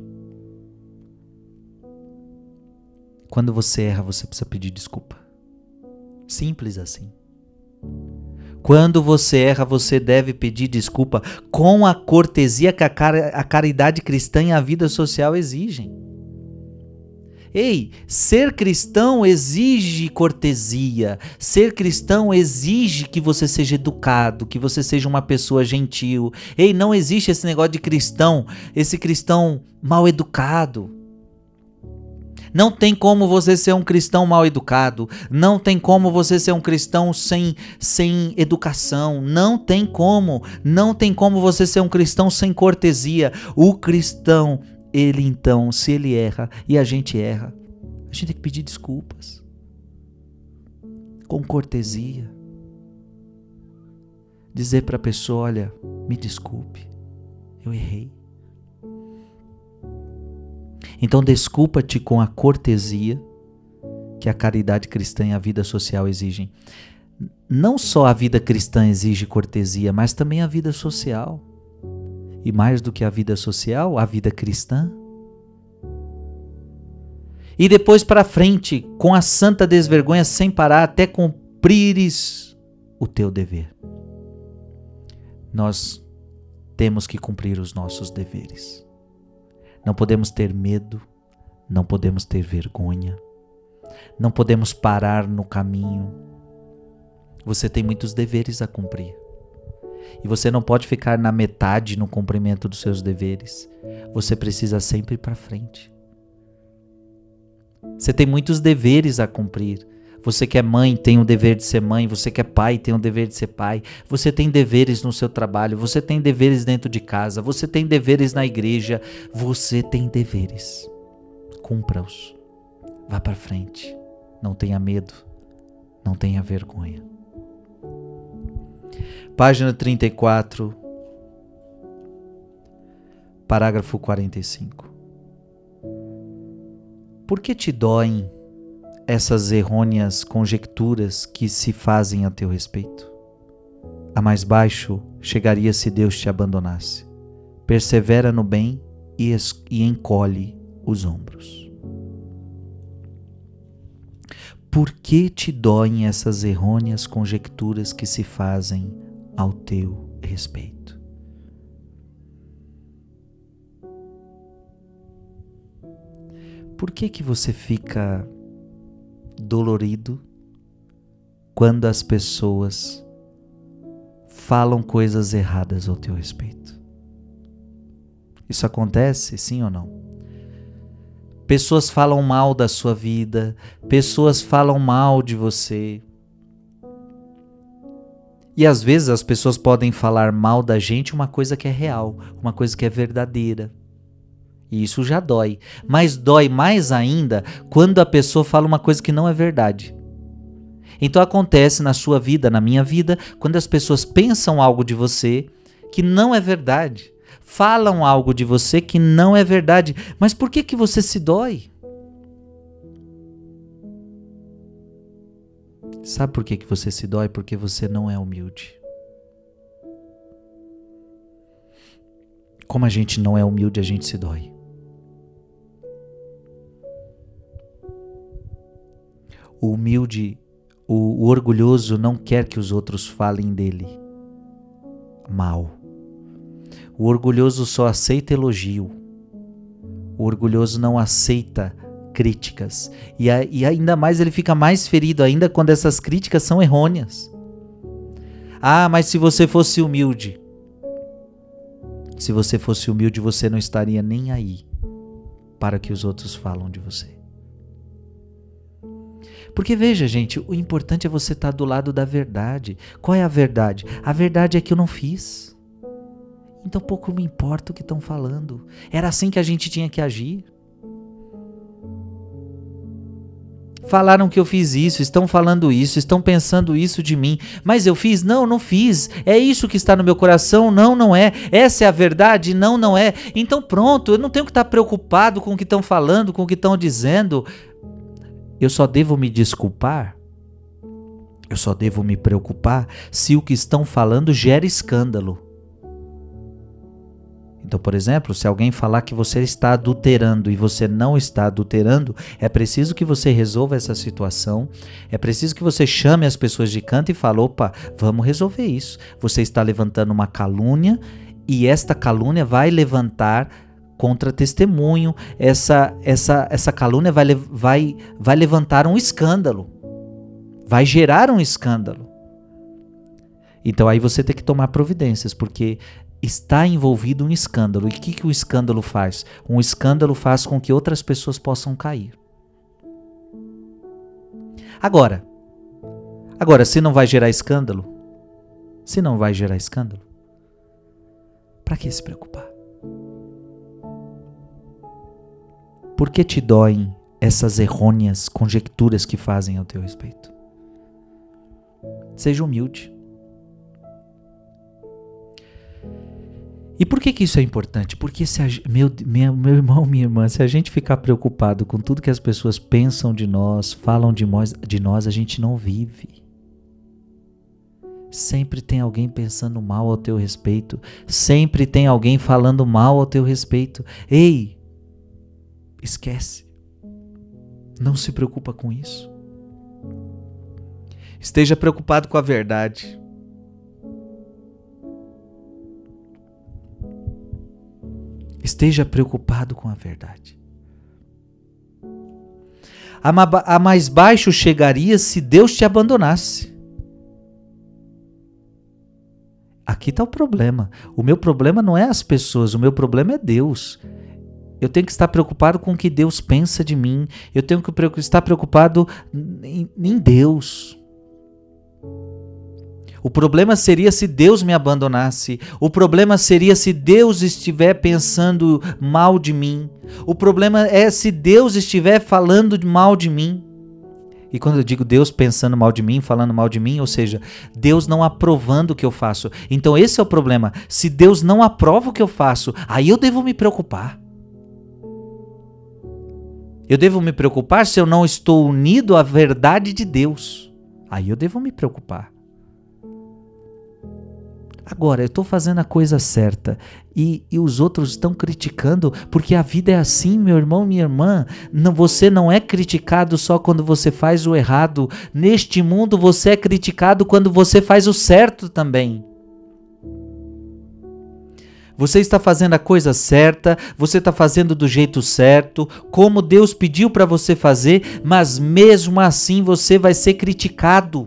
Quando você erra, você precisa pedir desculpa. Simples assim. Quando você erra, você deve pedir desculpa com a cortesia que a, car- a caridade cristã e a vida social exigem. Ei, ser cristão exige cortesia. Ser cristão exige que você seja educado, que você seja uma pessoa gentil. Ei, não existe esse negócio de cristão, esse cristão mal educado. Não tem como você ser um cristão mal educado. Não tem como você ser um cristão sem, sem educação. Não tem como. Não tem como você ser um cristão sem cortesia. O cristão, ele então, se ele erra e a gente erra, a gente tem que pedir desculpas. Com cortesia. Dizer para a pessoa: olha, Me desculpe, eu errei. Então desculpa-te com a cortesia que a caridade cristã e a vida social exigem. Não só a vida cristã exige cortesia, mas também a vida social. E mais do que a vida social, a vida cristã. E depois para frente, com a santa desvergonha, sem parar, até cumprires o teu dever. Nós temos que cumprir os nossos deveres. Não podemos ter medo, não podemos ter vergonha, não podemos parar no caminho. Você tem muitos deveres a cumprir. E você não pode ficar na metade no cumprimento dos seus deveres. Você precisa sempre ir para frente. Você tem muitos deveres a cumprir. Você que é mãe tem o dever de ser mãe. Você que é pai tem o dever de ser pai. Você tem deveres no seu trabalho. Você tem deveres dentro de casa. Você tem deveres na igreja. Você tem deveres. Cumpra-os. Vá para frente. Não tenha medo. Não tenha vergonha. Página trinta e quatro, parágrafo quarenta e cinco. Por que te doem essas errôneas conjecturas que se fazem a teu respeito? A mais baixo chegaria se Deus te abandonasse. Persevera no bem e, es- e encolhe os ombros. Por que te doem essas errôneas conjecturas que se fazem ao teu respeito? Por que que você fica dolorido quando as pessoas falam coisas erradas ao teu respeito? Isso acontece, sim ou não? Pessoas falam mal da sua vida, pessoas falam mal de você. E às vezes as pessoas podem falar mal da gente uma coisa que é real, uma coisa que é verdadeira. E isso já dói. Mas dói mais ainda quando a pessoa fala uma coisa que não é verdade. Então acontece na sua vida, na minha vida, quando as pessoas pensam algo de você que não é verdade. Falam algo de você que não é verdade. Mas por que que você se dói? Sabe por que que você se dói? Porque você não é humilde. Como a gente não é humilde, a gente se dói. O humilde, o, o orgulhoso não quer que os outros falem dele mal. O orgulhoso só aceita elogio. O orgulhoso não aceita críticas. E, a, e ainda mais ele fica mais ferido ainda quando essas críticas são errôneas. Ah, mas se você fosse humilde. Se você fosse humilde, você não estaria nem aí para que os outros falam de você. Porque veja, gente, o importante é você estar do lado da verdade. Qual é a verdade? A verdade é que eu não fiz. Então pouco me importa o que estão falando. Era assim que a gente tinha que agir. Falaram que eu fiz isso, estão falando isso, estão pensando isso de mim. Mas eu fiz? Não, não fiz. É isso que está no meu coração? Não, não é. Essa é a verdade? Não, não é. Então pronto, eu não tenho que estar preocupado com o que estão falando, com o que estão dizendo. Eu só devo me desculpar? Eu só devo me preocupar se o que estão falando gera escândalo. Então, por exemplo, se alguém falar que você está adulterando e você não está adulterando, é preciso que você resolva essa situação, é preciso que você chame as pessoas de canto e fale, opa, vamos resolver isso. Você está levantando uma calúnia e esta calúnia vai levantar contra testemunho, essa, essa, essa calúnia vai, vai, vai levantar um escândalo, vai gerar um escândalo. Então aí você tem que tomar providências, porque está envolvido um escândalo. E o que, que o escândalo faz? Um escândalo faz com que outras pessoas possam cair. Agora, agora, se não vai gerar escândalo, se não vai gerar escândalo, para que se preocupar? Por que te doem essas errôneas conjecturas que fazem ao teu respeito? Seja humilde. E por que que isso é importante? Porque se a, meu, meu, meu irmão, minha irmã, se a gente ficar preocupado com tudo que as pessoas pensam de nós, falam de nós, de nós, a gente não vive. Sempre tem alguém pensando mal ao teu respeito. Sempre tem alguém falando mal ao teu respeito. Ei, esquece. Não se preocupa com isso. Esteja preocupado com a verdade. Esteja preocupado com a verdade. A, ma- a mais baixo chegaria se Deus te abandonasse. Aqui está o problema. O meu problema não é as pessoas, o meu problema é Deus. Eu tenho que estar preocupado com o que Deus pensa de mim. Eu tenho que estar preocupado em, em Deus. O problema seria se Deus me abandonasse. O problema seria se Deus estiver pensando mal de mim. O problema é se Deus estiver falando mal de mim. E quando eu digo Deus pensando mal de mim, falando mal de mim, ou seja, Deus não aprovando o que eu faço. Então esse é o problema. Se Deus não aprova o que eu faço, aí eu devo me preocupar. Eu devo me preocupar se eu não estou unido à verdade de Deus. Aí eu devo me preocupar. Agora, eu estou fazendo a coisa certa e, e os outros estão criticando, porque a vida é assim, meu irmão, minha irmã. Não, você não é criticado só quando você faz o errado. Neste mundo você é criticado quando você faz o certo também. Você está fazendo a coisa certa, você está fazendo do jeito certo, como Deus pediu para você fazer, mas mesmo assim você vai ser criticado.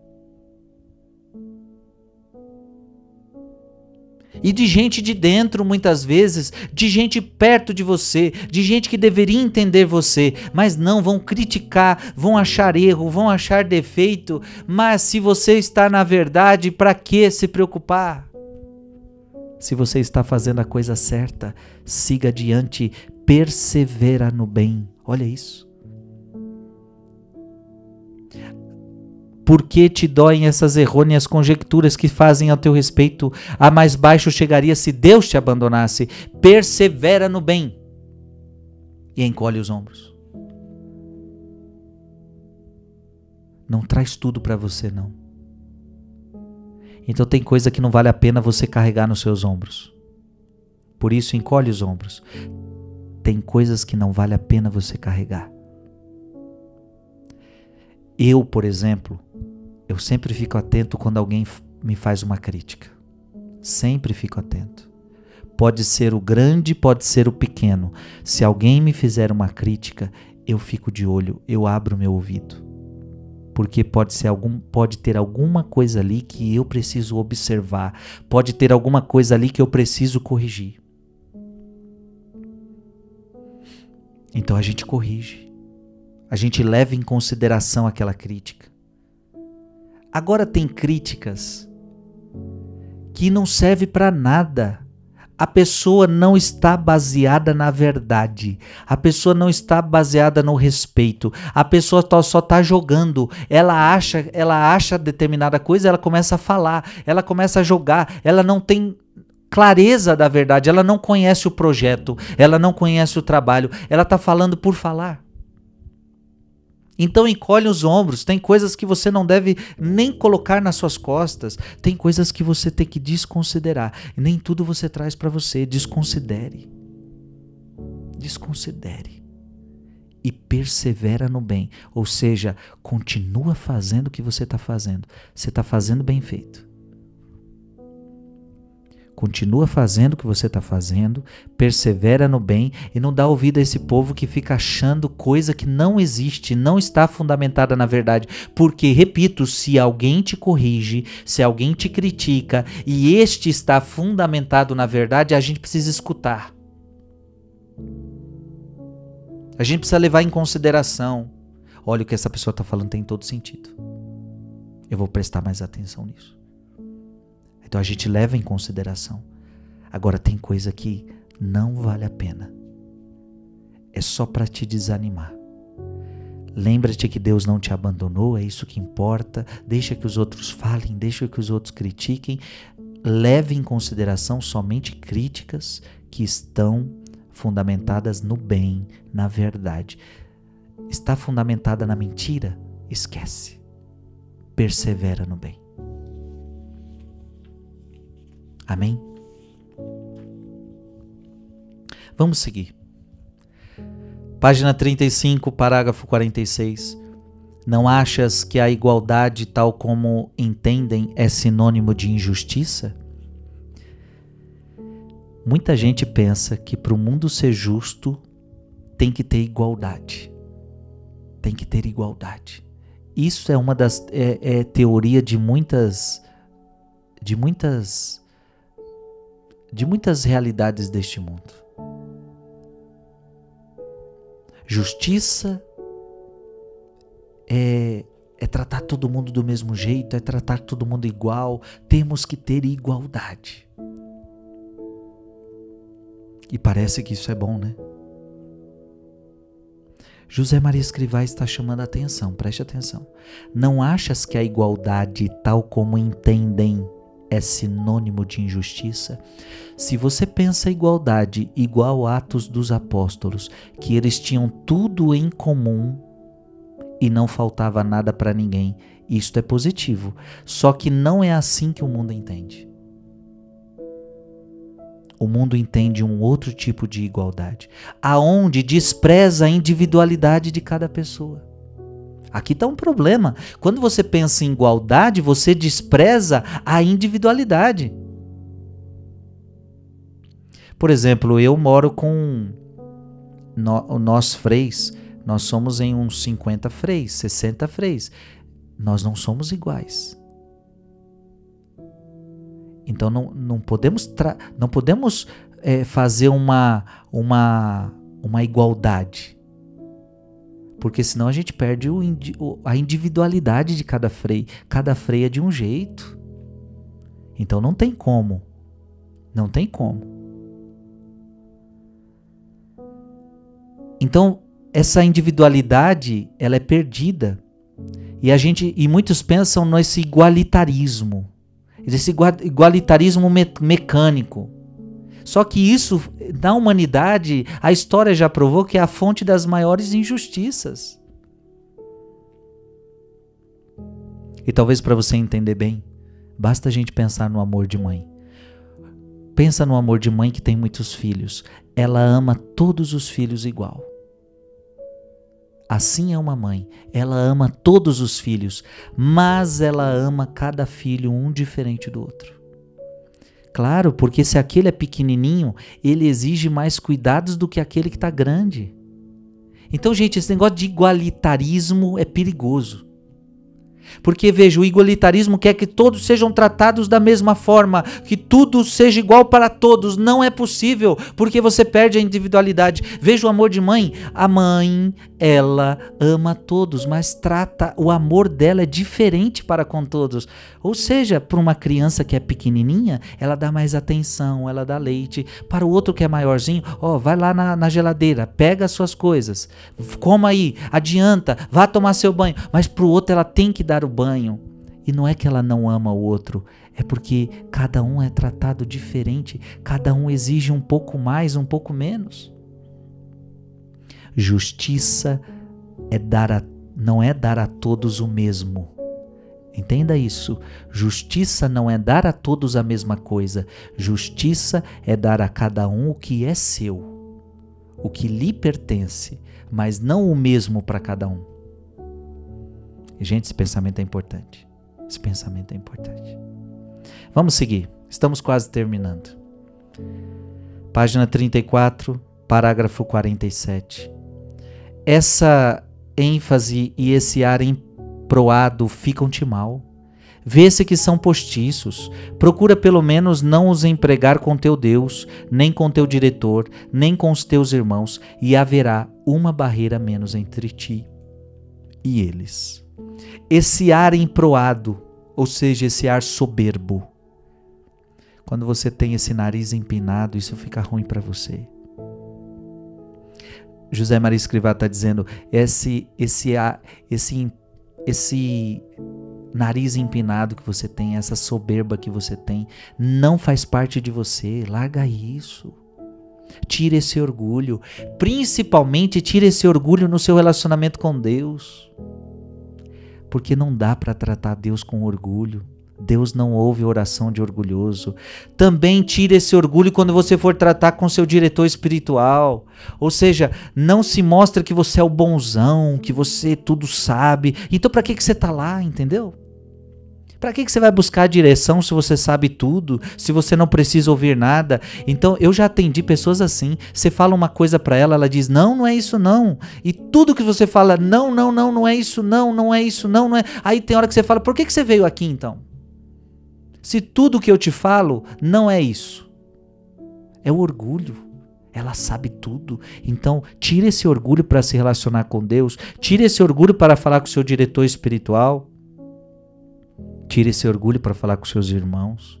E de gente de dentro, muitas vezes, de gente perto de você, de gente que deveria entender você, mas não, vão criticar, vão achar erro, vão achar defeito, mas se você está na verdade, para que se preocupar? Se você está fazendo a coisa certa, siga adiante, persevera no bem. Olha isso. Por que te doem essas errôneas conjecturas que fazem ao teu respeito? A mais baixo chegaria se Deus te abandonasse. Persevera no bem e encolhe os ombros. Não traz tudo para você, não. Então tem coisa que não vale a pena você carregar nos seus ombros. Por isso, encolhe os ombros. Tem coisas que não vale a pena você carregar. Eu, por exemplo, eu sempre fico atento quando alguém me faz uma crítica. Sempre fico atento. Pode ser o grande, pode ser o pequeno. Se alguém me fizer uma crítica, eu fico de olho, eu abro meu ouvido. Porque pode ser algum, pode ter alguma coisa ali que eu preciso observar. Pode ter alguma coisa ali que eu preciso corrigir. Então a gente corrige. A gente leva em consideração aquela crítica. Agora tem críticas que não servem para nada. A pessoa não está baseada na verdade. A pessoa não está baseada no respeito. A pessoa só está jogando. Ela acha, ela acha determinada coisa, ela começa a falar, ela começa a jogar, ela não tem clareza da verdade, ela não conhece o projeto, ela não conhece o trabalho, ela está falando por falar. Então encolhe os ombros, tem coisas que você não deve nem colocar nas suas costas, tem coisas que você tem que desconsiderar, e nem tudo você traz para você, desconsidere, desconsidere e persevera no bem, ou seja, continua fazendo o que você está fazendo, você está fazendo bem feito. Continua fazendo o que você está fazendo, persevera no bem e não dá ouvido a esse povo que fica achando coisa que não existe, não está fundamentada na verdade. Porque, repito, se alguém te corrige, se alguém te critica e este está fundamentado na verdade, a gente precisa escutar. A gente precisa levar em consideração. Olha, o que essa pessoa está falando tem todo sentido. Eu vou prestar mais atenção nisso. Então a gente leva em consideração. Agora tem coisa que não vale a pena. É só para te desanimar. Lembra-te que Deus não te abandonou, é isso que importa. Deixa que os outros falem, deixa que os outros critiquem. leve em consideração somente críticas que estão fundamentadas no bem, na verdade. Está fundamentada na mentira? Esquece. Persevera no bem. Amém? Vamos seguir. Página trinta e cinco, parágrafo quarenta e seis. Não achas que a igualdade, tal como entendem, é sinônimo de injustiça? Muita gente pensa que para o mundo ser justo tem que ter igualdade. Tem que ter igualdade. Isso é uma das é, é teoria de muitas de muitas de muitas realidades deste mundo. Justiça é, é tratar todo mundo do mesmo jeito, é tratar todo mundo igual. Temos que ter igualdade. E parece que isso é bom, né? José Maria Escrivá está chamando a atenção, preste atenção. Não achas que a igualdade, tal como entendem, é sinônimo de injustiça? Se você pensa igualdade igual a Atos dos Apóstolos, que eles tinham tudo em comum e não faltava nada para ninguém, isto é positivo. Só que não é assim que o mundo entende. O mundo entende um outro tipo de igualdade, aonde despreza a individualidade de cada pessoa. Aqui está um problema. Quando você pensa em igualdade, você despreza a individualidade. Por exemplo, eu moro com no, nós freis, nós somos em uns cinquenta freis, sessenta freis. Nós não somos iguais. Então não, não podemos, tra- não podemos é, fazer uma, uma, uma igualdade. Porque senão a gente perde o indi- a individualidade de cada frei. Cada frei é de um jeito. Então não tem como. Não tem como. Então essa individualidade ela é perdida. E, a gente, e muitos pensam nesse igualitarismo. Esse igualitarismo me- mecânico. Só que isso, na humanidade, a história já provou que é a fonte das maiores injustiças. E talvez para você entender bem, basta a gente pensar no amor de mãe. Pensa no amor de mãe que tem muitos filhos. Ela ama todos os filhos igual. Assim é uma mãe. Ela ama todos os filhos, mas ela ama cada filho um diferente do outro. Claro, porque se aquele é pequenininho, ele exige mais cuidados do que aquele que está grande. Então, gente, esse negócio de igualitarismo é perigoso. Porque, veja, o igualitarismo quer que todos sejam tratados da mesma forma, que tudo seja igual para todos. Não é possível, porque você perde a individualidade. Veja o amor de mãe. A mãe, ela ama todos, mas trata, o amor dela é diferente para com todos. Ou seja, para uma criança que é pequenininha, ela dá mais atenção, ela dá leite. Para o outro que é maiorzinho, ó, vai lá na, na geladeira, pega as suas coisas, coma aí, adianta, vá tomar seu banho. Mas para o outro ela tem que dar o banho. E não é que ela não ama o outro, é porque cada um é tratado diferente, cada um exige um pouco mais, um pouco menos. Justiça é dar a, não é dar a todos o mesmo. Entenda isso. Justiça não é dar a todos a mesma coisa. Justiça é dar a cada um o que é seu, o que lhe pertence, mas não o mesmo para cada um. Gente, esse pensamento é importante. Esse pensamento é importante. Vamos seguir. Estamos quase terminando. Página trinta e quatro, parágrafo quarenta e sete. Essa ênfase e esse ar emproado ficam-te mal. Vê-se que são postiços. Procura pelo menos não os empregar com teu Deus, nem com teu diretor, nem com os teus irmãos, e haverá uma barreira menos entre ti e eles. Esse ar emproado, ou seja, esse ar soberbo. Quando você tem esse nariz empinado, isso fica ruim para você. José Maria Escrivá está dizendo, esse, esse, esse, esse, nariz empinado que você tem, essa soberba que você tem, não faz parte de você. Larga isso. Tira esse orgulho. Principalmente tira esse orgulho no seu relacionamento com Deus. Porque não dá para tratar Deus com orgulho. Deus não ouve oração de orgulhoso. Também tira esse orgulho quando você for tratar com seu diretor espiritual. Ou seja, não se mostra que você é o bonzão, que você tudo sabe. Então para que, que você está lá, entendeu? Para que, que você vai buscar direção se você sabe tudo, se você não precisa ouvir nada? Então, eu já atendi pessoas assim, você fala uma coisa para ela, ela diz, não, não é isso não. E tudo que você fala, não, não, não, não é isso não, não é isso não, não é... Aí tem hora que você fala, por que, que você veio aqui então? Se tudo que eu te falo não é isso. É o orgulho. Ela sabe tudo. Então, tira esse orgulho para se relacionar com Deus, tira esse orgulho para falar com o seu diretor espiritual. Tira esse orgulho para falar com seus irmãos.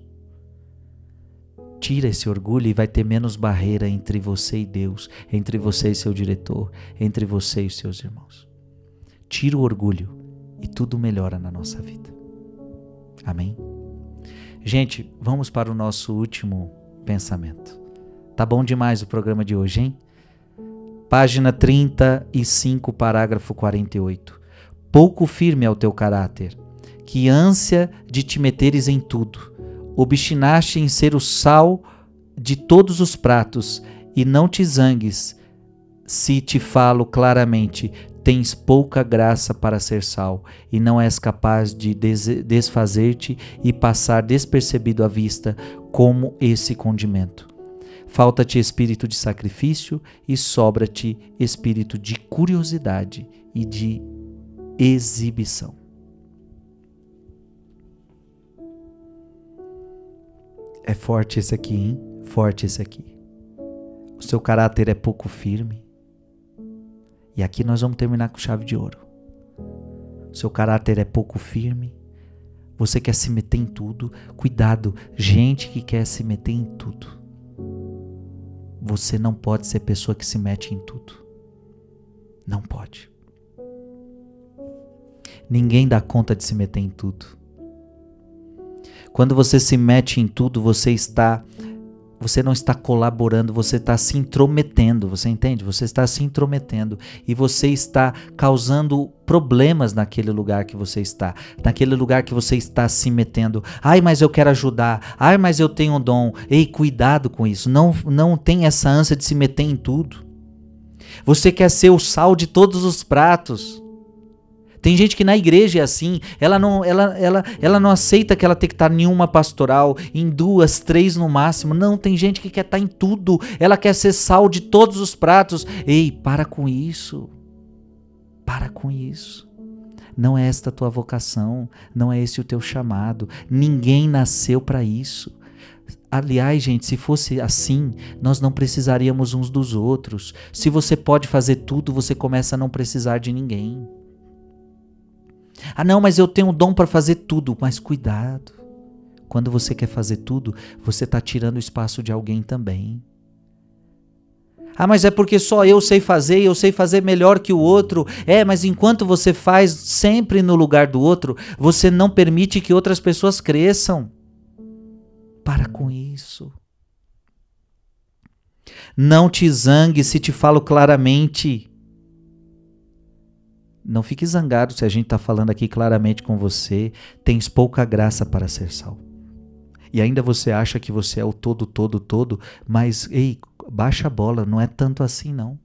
Tira esse orgulho e vai ter menos barreira entre você e Deus, entre você e seu diretor, entre você e seus irmãos. Tira o orgulho e tudo melhora na nossa vida. Amém? Gente, vamos para o nosso último pensamento. Tá bom demais o programa de hoje, hein? Página trinta e cinco, parágrafo quarenta e oito. Pouco firme é o teu caráter, que ânsia de te meteres em tudo. Obstinaste em ser o sal de todos os pratos, e não te zangues, se te falo claramente, tens pouca graça para ser sal, e não és capaz de desfazer-te e passar despercebido à vista como esse condimento. Falta-te espírito de sacrifício e sobra-te espírito de curiosidade e de exibição. É forte esse aqui, hein? Forte esse aqui. O seu caráter é pouco firme. E aqui nós vamos terminar com chave de ouro. O seu caráter é pouco firme. Você quer se meter em tudo. Cuidado, gente que quer se meter em tudo. Você não pode ser pessoa que se mete em tudo. Não pode. Ninguém dá conta de se meter em tudo. Quando você se mete em tudo, você está, você não está colaborando, você está se intrometendo, você entende? Você está se intrometendo e você está causando problemas naquele lugar que você está, naquele lugar que você está se metendo. Ai, mas eu quero ajudar. Ai, mas eu tenho um dom. Ei, cuidado com isso. Não, não tem essa ânsia de se meter em tudo. Você quer ser o sal de todos os pratos. Tem gente que na igreja é assim, ela não, ela, ela, ela não aceita que ela tem que estar em uma pastoral, em duas, três no máximo. Não, tem gente que quer estar em tudo, ela quer ser sal de todos os pratos. Ei, para com isso, para com isso. Não é esta a tua vocação, não é esse o teu chamado. Ninguém nasceu para isso. Aliás, gente, se fosse assim, nós não precisaríamos uns dos outros. Se você pode fazer tudo, você começa a não precisar de ninguém. Ah não, mas eu tenho um dom para fazer tudo. Mas cuidado, quando você quer fazer tudo, você está tirando o espaço de alguém também. Ah, mas é porque só eu sei fazer e eu sei fazer melhor que o outro. É, mas enquanto você faz sempre no lugar do outro, você não permite que outras pessoas cresçam. Para com isso. Não te zangue se te falo claramente. Não fique zangado se a gente está falando aqui claramente com você. Tens pouca graça para ser sal. E ainda você acha que você é o todo, todo, todo. Mas, ei, baixa a bola. Não é tanto assim, não.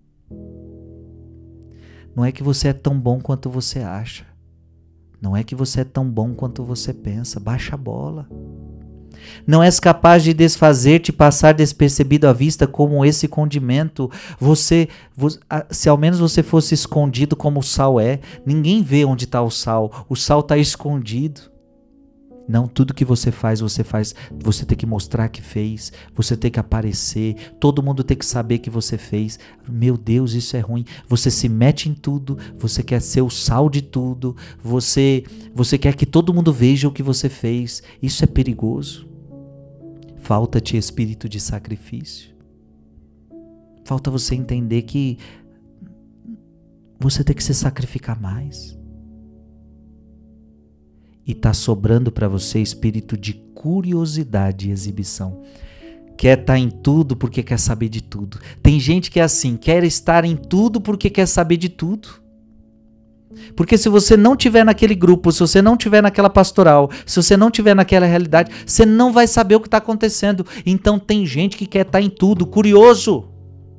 Não é que você é tão bom quanto você acha. Não é que você é tão bom quanto você pensa. Baixa a bola. Não és capaz de desfazer-te e passar despercebido à vista como esse condimento. Você, se ao menos você fosse escondido como o sal é, ninguém vê onde está o sal. O sal está escondido. Não, tudo que você faz, você faz, você tem que mostrar que fez, você tem que aparecer, todo mundo tem que saber que você fez. Meu Deus, isso é ruim. Você se mete em tudo, você quer ser o sal de tudo, você, você quer que todo mundo veja o que você fez. Isso é perigoso. Falta-te espírito de sacrifício. Falta você entender que você tem que se sacrificar mais. e está sobrando para você espírito de curiosidade e exibição. Quer estar em tudo porque quer saber de tudo. Tem gente que é assim, quer estar em tudo porque quer saber de tudo. Porque se você não estiver naquele grupo, se você não estiver naquela pastoral, se você não estiver naquela realidade, você não vai saber o que está acontecendo. Então tem gente que quer estar em tudo, curioso.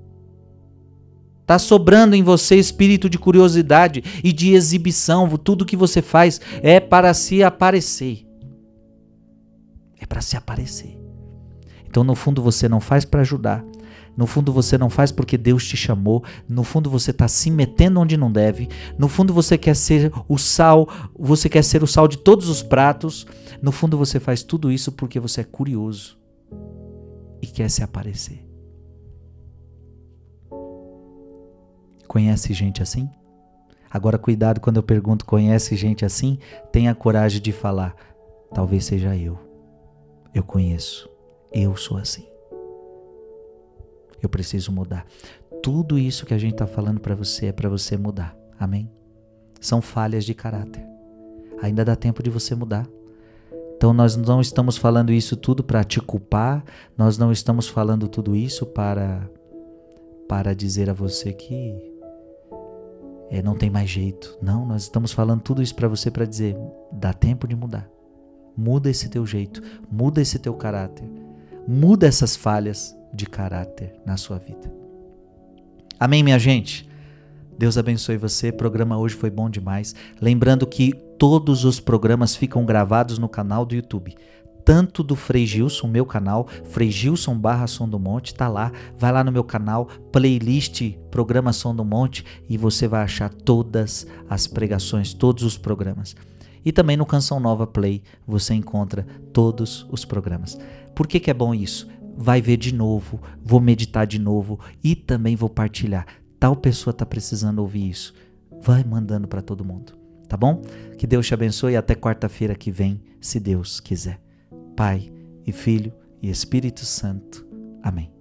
Está sobrando em você espírito de curiosidade e de exibição. Tudo que você faz é para se aparecer. É para se aparecer. Então, no fundo, você não faz para ajudar. No fundo, você não faz porque Deus te chamou. No fundo, você está se metendo onde não deve. No fundo, você quer ser o sal. Você quer ser o sal de todos os pratos. No fundo, você faz tudo isso porque você é curioso e quer se aparecer. Conhece gente assim? Agora, cuidado quando eu pergunto, conhece gente assim? Tenha coragem de falar, talvez seja eu. Eu conheço. Eu sou assim. Eu preciso mudar. Tudo isso que a gente está falando para você é para você mudar. Amém? São falhas de caráter. Ainda dá tempo de você mudar. Então nós não estamos falando isso tudo para te culpar. Nós não estamos falando tudo isso para, para dizer a você que é, não tem mais jeito. Não, nós estamos falando tudo isso para você para dizer, dá tempo de mudar. Muda esse teu jeito. Muda esse teu caráter. Muda essas falhas de caráter na sua vida. Amém, minha gente? Deus abençoe você. O programa hoje foi bom demais. Lembrando que todos os programas ficam gravados no canal do YouTube. Tanto do Frei Gilson, meu canal, Frei Gilson barra Som do Monte, tá lá. Vai lá no meu canal, playlist Programa Som do Monte, e você vai achar todas as pregações, todos os programas. E também no Canção Nova Play você encontra todos os programas. Por que que é bom isso? Vai ver de novo, vou meditar de novo e também vou partilhar. Tal pessoa está precisando ouvir isso. Vai mandando para todo mundo, tá bom? Que Deus te abençoe e até quarta-feira que vem, se Deus quiser. Pai e Filho e Espírito Santo. Amém.